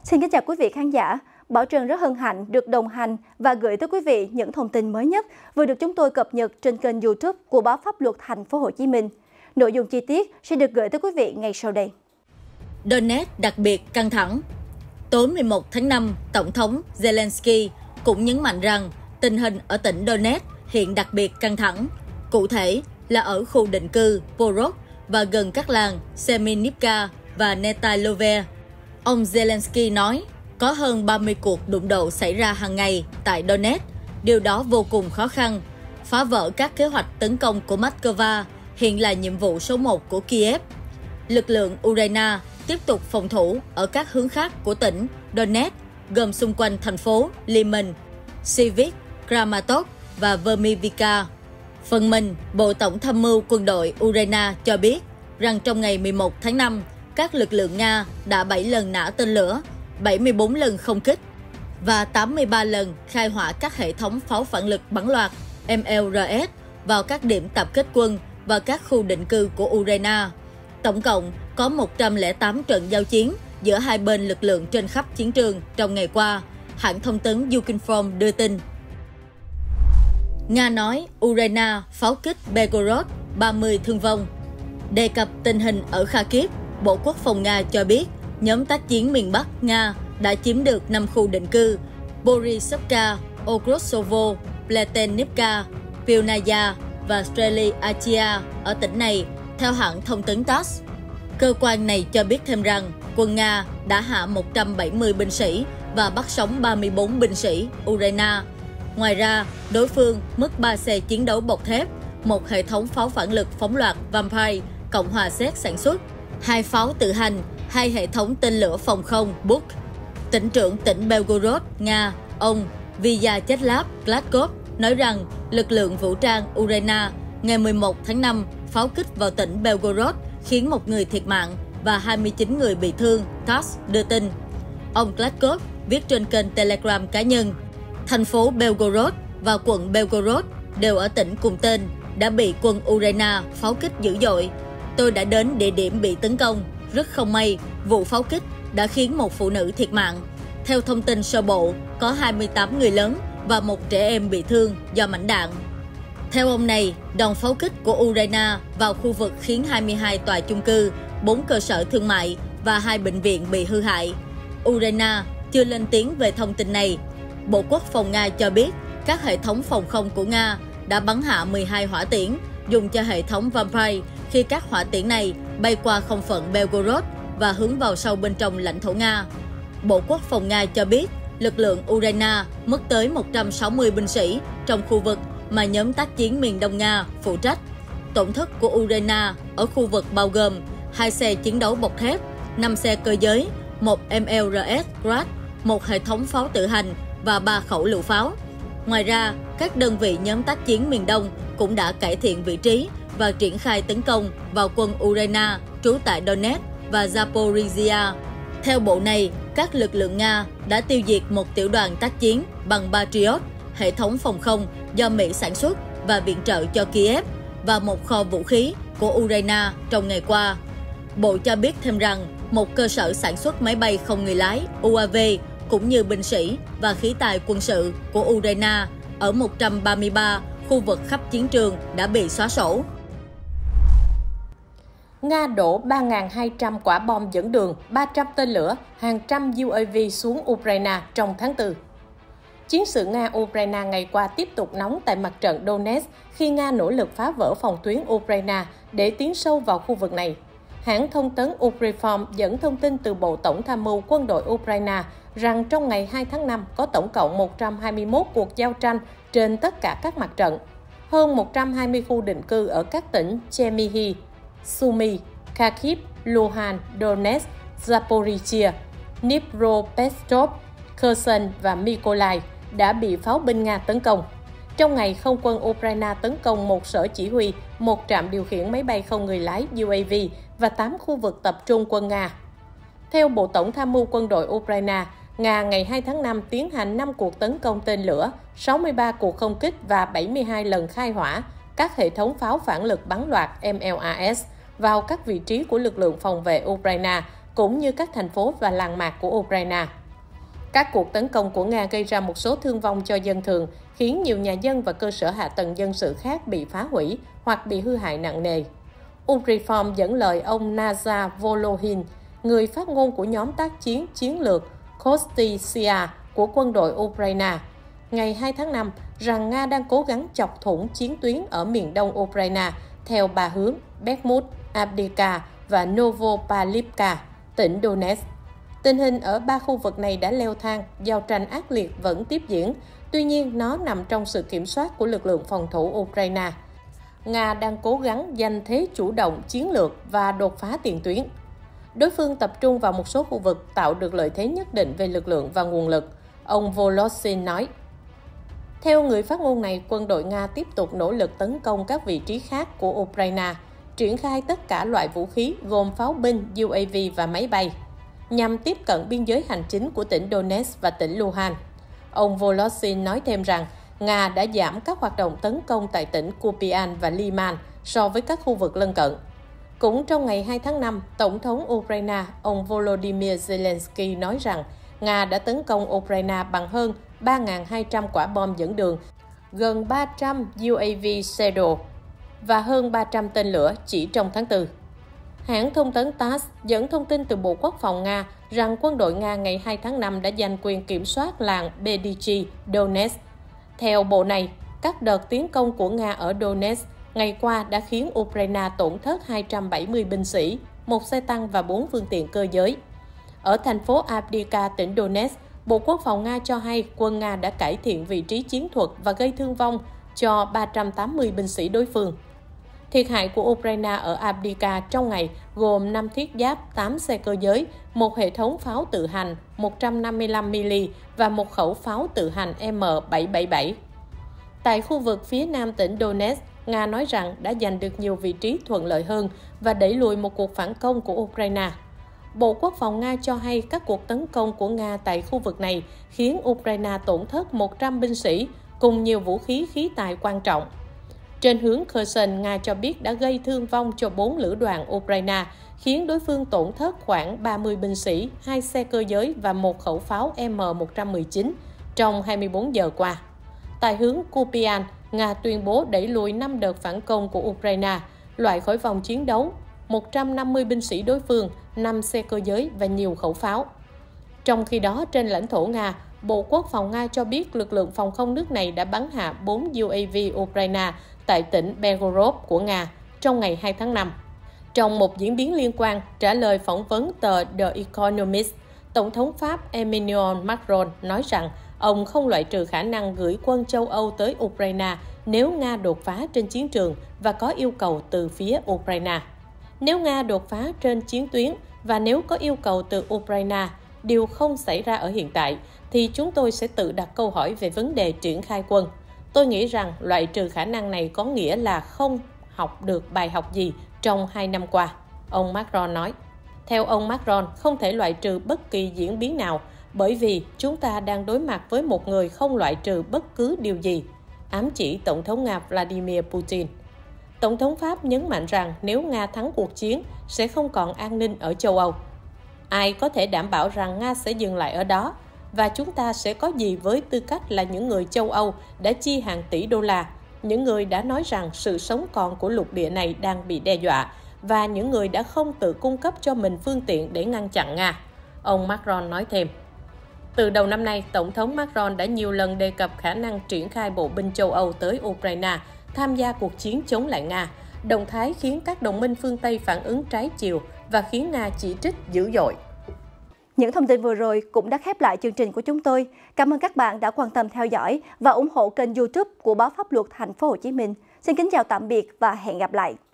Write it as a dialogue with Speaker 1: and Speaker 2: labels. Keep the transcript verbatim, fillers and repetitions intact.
Speaker 1: Xin kính chào quý vị khán giả. Bảo Trân rất hân hạnh được đồng hành và gửi tới quý vị những thông tin mới nhất vừa được chúng tôi cập nhật trên kênh YouTube của báo Pháp luật Thành phố Hồ Chí Minh. Nội dung chi tiết sẽ được gửi tới quý vị ngay sau đây.
Speaker 2: Donetsk đặc biệt căng thẳng. Tối mười một tháng năm, Tổng thống Zelensky cũng nhấn mạnh rằng tình hình ở tỉnh Donetsk hiện đặc biệt căng thẳng. Cụ thể là ở khu định cư Porok và gần các làng Semenivka và Netalove. Ông Zelensky nói có hơn ba mươi cuộc đụng độ xảy ra hàng ngày tại Donetsk. Điều đó vô cùng khó khăn. Phá vỡ các kế hoạch tấn công của Moscow hiện là nhiệm vụ số một của Kiev. Lực lượng Ukraine tiếp tục phòng thủ ở các hướng khác của tỉnh Donetsk, gồm xung quanh thành phố Lyman, Sivic, Kramatorsk và Vermivka. Phần mình, Bộ Tổng tham mưu quân đội Ukraine cho biết rằng trong ngày mười một tháng năm, các lực lượng Nga đã bảy lần nã tên lửa, bảy mươi tư lần không kích và tám mươi ba lần khai hỏa các hệ thống pháo phản lực bắn loạt M L R S vào các điểm tập kết quân và các khu định cư của Ukraine. Tổng cộng có một trăm lẻ tám trận giao chiến giữa hai bên lực lượng trên khắp chiến trường trong ngày qua, hãng thông tấn Ukreinform đưa tin. Nga nói Ukraine pháo kích Belgorod, ba mươi thương vong. Đề cập tình hình ở Kharkiv, Bộ Quốc phòng Nga cho biết nhóm tác chiến miền Bắc Nga đã chiếm được năm khu định cư Borisovka, Okrotsovo, Pletenivka, Pilnaya và Strelyatia ở tỉnh này, theo hãng thông tấn TASS. Cơ quan này cho biết thêm rằng quân Nga đã hạ một trăm bảy mươi binh sĩ và bắt sống ba mươi tư binh sĩ Ukraine. Ngoài ra, đối phương mất ba xe chiến đấu bọc thép, một hệ thống pháo phản lực phóng loạt Vampire Cộng hòa Séc sản xuất, hai pháo tự hành, hai hệ thống tên lửa phòng không Buk. Tỉnh trưởng tỉnh Belgorod, Nga, ông Vyacheslav Gladkov nói rằng lực lượng vũ trang Ukraine ngày mười một tháng năm pháo kích vào tỉnh Belgorod khiến một người thiệt mạng và hai mươi chín người bị thương, TASS đưa tin. Ông Gladkov viết trên kênh Telegram cá nhân, thành phố Belgorod và quận Belgorod đều ở tỉnh cùng tên đã bị quân Ukraine pháo kích dữ dội. Tôi đã đến địa điểm bị tấn công. Rất không may, vụ pháo kích đã khiến một phụ nữ thiệt mạng. Theo thông tin sơ bộ, có hai mươi tám người lớn và một trẻ em bị thương do mảnh đạn. Theo ông này, đòn pháo kích của Ukraine vào khu vực khiến hai mươi hai tòa chung cư, bốn cơ sở thương mại và hai bệnh viện bị hư hại. Ukraine chưa lên tiếng về thông tin này. Bộ Quốc phòng Nga cho biết các hệ thống phòng không của Nga đã bắn hạ mười hai hỏa tiễn dùng cho hệ thống Vampire khi các hỏa tiễn này bay qua không phận Belgorod và hướng vào sâu bên trong lãnh thổ Nga. Bộ Quốc phòng Nga cho biết lực lượng Ukraine mất tới một trăm sáu mươi binh sĩ trong khu vực mà nhóm tác chiến miền Đông Nga phụ trách. Tổn thất của Ukraine ở khu vực bao gồm hai xe chiến đấu bọc thép, năm xe cơ giới, một M L R S Grad, một hệ thống pháo tự hành và ba khẩu lựu pháo. Ngoài ra, các đơn vị nhóm tác chiến miền Đông cũng đã cải thiện vị trí và triển khai tấn công vào quân Ukraine trú tại Donetsk và Zaporizhia. Theo bộ này, các lực lượng Nga đã tiêu diệt một tiểu đoàn tác chiến bằng Patriot, hệ thống phòng không do Mỹ sản xuất và viện trợ cho Kiev, và một kho vũ khí của Ukraine trong ngày qua. Bộ cho biết thêm rằng một cơ sở sản xuất máy bay không người lái U A V cũng như binh sĩ và khí tài quân sự của Ukraine ở một trăm ba mươi ba khu vực khắp chiến trường đã bị xóa sổ.
Speaker 3: Nga đổ ba nghìn hai trăm quả bom dẫn đường, ba trăm tên lửa, hàng trăm U A V xuống Ukraine trong tháng tư. Chiến sự Nga-Ukraine ngày qua tiếp tục nóng tại mặt trận Donetsk khi Nga nỗ lực phá vỡ phòng tuyến Ukraine để tiến sâu vào khu vực này. Hãng thông tấn Ukreinform dẫn thông tin từ Bộ Tổng tham mưu quân đội Ukraine rằng trong ngày hai tháng năm có tổng cộng một trăm hai mươi mốt cuộc giao tranh trên tất cả các mặt trận. Hơn một trăm hai mươi khu định cư ở các tỉnh Chernihiv, Sumy, Kharkiv, Luhansk, Donetsk, Zaporizhia, Dnipropetrovsk, Kherson và Mykolaiv đã bị pháo binh Nga tấn công. Trong ngày, không quân Ukraine tấn công một sở chỉ huy, một trạm điều khiển máy bay không người lái U A V và tám khu vực tập trung quân Nga. Theo Bộ Tổng tham mưu quân đội Ukraine, Nga ngày hai tháng năm tiến hành năm cuộc tấn công tên lửa, sáu mươi ba cuộc không kích và bảy mươi hai lần khai hỏa các hệ thống pháo phản lực bắn loạt M L R S vào các vị trí của lực lượng phòng vệ Ukraine, cũng như các thành phố và làng mạc của Ukraine. Các cuộc tấn công của Nga gây ra một số thương vong cho dân thường, khiến nhiều nhà dân và cơ sở hạ tầng dân sự khác bị phá hủy hoặc bị hư hại nặng nề. Ukreform dẫn lời ông Nazar Volohin, người phát ngôn của nhóm tác chiến chiến lược Kostysia của quân đội Ukraine, ngày hai tháng năm, rằng Nga đang cố gắng chọc thủng chiến tuyến ở miền đông Ukraine theo ba hướng Bakhmut, Avdiivka và Novopavlivka, tỉnh Donetsk. Tình hình ở ba khu vực này đã leo thang, giao tranh ác liệt vẫn tiếp diễn, tuy nhiên nó nằm trong sự kiểm soát của lực lượng phòng thủ Ukraine. Nga đang cố gắng giành thế chủ động chiến lược và đột phá tiền tuyến. Đối phương tập trung vào một số khu vực tạo được lợi thế nhất định về lực lượng và nguồn lực, ông Volodin nói. Theo người phát ngôn này, quân đội Nga tiếp tục nỗ lực tấn công các vị trí khác của Ukraine, triển khai tất cả loại vũ khí gồm pháo binh, u a vê và máy bay, nhằm tiếp cận biên giới hành chính của tỉnh Donetsk và tỉnh Luhansk. Ông Volodin nói thêm rằng Nga đã giảm các hoạt động tấn công tại tỉnh Kupian và Liman so với các khu vực lân cận. Cũng trong ngày hai tháng năm, Tổng thống Ukraine, ông Volodymyr Zelensky nói rằng Nga đã tấn công Ukraine bằng hơn ba nghìn hai trăm quả bom dẫn đường, gần ba trăm u a vê Shadow và hơn ba trăm tên lửa chỉ trong tháng tư. Hãng thông tấn tát dẫn thông tin từ Bộ Quốc phòng Nga rằng quân đội Nga ngày hai tháng năm đã giành quyền kiểm soát làng Berdyansk, Donetsk. Theo bộ này, các đợt tiến công của Nga ở Donetsk ngày qua đã khiến Ukraine tổn thất hai trăm bảy mươi binh sĩ, một xe tăng và bốn phương tiện cơ giới. Ở thành phố Avdiivka, tỉnh Donetsk, Bộ Quốc phòng Nga cho hay quân Nga đã cải thiện vị trí chiến thuật và gây thương vong cho ba trăm tám mươi binh sĩ đối phương. Thiệt hại của Ukraine ở Avdiivka trong ngày gồm năm thiết giáp, tám xe cơ giới, một hệ thống pháo tự hành một trăm năm mươi lăm mi-li và một khẩu pháo tự hành M bảy bảy bảy. Tại khu vực phía nam tỉnh Donetsk, Nga nói rằng đã giành được nhiều vị trí thuận lợi hơn và đẩy lùi một cuộc phản công của Ukraine. Bộ Quốc phòng Nga cho hay các cuộc tấn công của Nga tại khu vực này khiến Ukraine tổn thất một trăm binh sĩ cùng nhiều vũ khí khí tài quan trọng. Trên hướng Kherson, Nga cho biết đã gây thương vong cho bốn lữ đoàn Ukraine, khiến đối phương tổn thất khoảng ba mươi binh sĩ, hai xe cơ giới và một khẩu pháo M một trăm mười chín trong hai mươi bốn giờ qua. Tại hướng Kupian, Nga tuyên bố đẩy lùi năm đợt phản công của Ukraine, loại khỏi vòng chiến đấu, một trăm năm mươi binh sĩ đối phương, năm xe cơ giới và nhiều khẩu pháo. Trong khi đó, trên lãnh thổ Nga, Bộ Quốc phòng Nga cho biết lực lượng phòng không nước này đã bắn hạ bốn u a vê Ukraine tại tỉnh Belgorod của Nga trong ngày hai tháng năm. Trong một diễn biến liên quan, trả lời phỏng vấn tờ The Economist, Tổng thống Pháp Emmanuel Macron nói rằng ông không loại trừ khả năng gửi quân châu Âu tới Ukraine nếu Nga đột phá trên chiến trường và có yêu cầu từ phía Ukraine. Nếu Nga đột phá trên chiến tuyến và nếu có yêu cầu từ Ukraine, điều không xảy ra ở hiện tại, thì chúng tôi sẽ tự đặt câu hỏi về vấn đề triển khai quân. Tôi nghĩ rằng loại trừ khả năng này có nghĩa là không học được bài học gì trong hai năm qua, ông Macron nói. Theo ông Macron, không thể loại trừ bất kỳ diễn biến nào bởi vì chúng ta đang đối mặt với một người không loại trừ bất cứ điều gì, ám chỉ Tổng thống Nga Vladimir Putin. Tổng thống Pháp nhấn mạnh rằng nếu Nga thắng cuộc chiến, sẽ không còn an ninh ở châu Âu. Ai có thể đảm bảo rằng Nga sẽ dừng lại ở đó? Và chúng ta sẽ có gì với tư cách là những người châu Âu đã chi hàng tỷ đô la, những người đã nói rằng sự sống còn của lục địa này đang bị đe dọa, và những người đã không tự cung cấp cho mình phương tiện để ngăn chặn Nga, ông Macron nói thêm. Từ đầu năm nay, Tổng thống Macron đã nhiều lần đề cập khả năng triển khai bộ binh châu Âu tới Ukraine tham gia cuộc chiến chống lại Nga, động thái khiến các đồng minh phương Tây phản ứng trái chiều và khiến Nga chỉ trích dữ dội.
Speaker 1: Những thông tin vừa rồi cũng đã khép lại chương trình của chúng tôi. Cảm ơn các bạn đã quan tâm theo dõi và ủng hộ kênh YouTube của Báo Pháp Luật Thành phố Hồ Chí Minh. Xin kính chào tạm biệt và hẹn gặp lại.